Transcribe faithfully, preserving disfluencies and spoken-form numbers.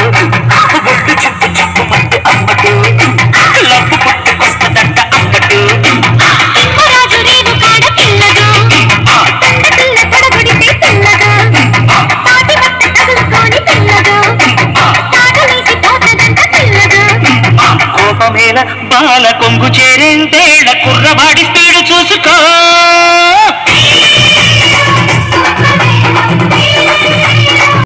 ఒడ్డు chip chip మంటే అమ్మడు లబ్బు పుట్టుకొస్తదంట అమ్మడు రాజు రేవు కాడ పిల్లగా పిల్ల తొడగొడితే పిల్లగా తాటి బట్ట తగులుకొని పిల్లగా తాగలేసి పోతదంట పిల్లగా కోపమేల బాల కొంగు చేరేంతేళ కుర్రవాడి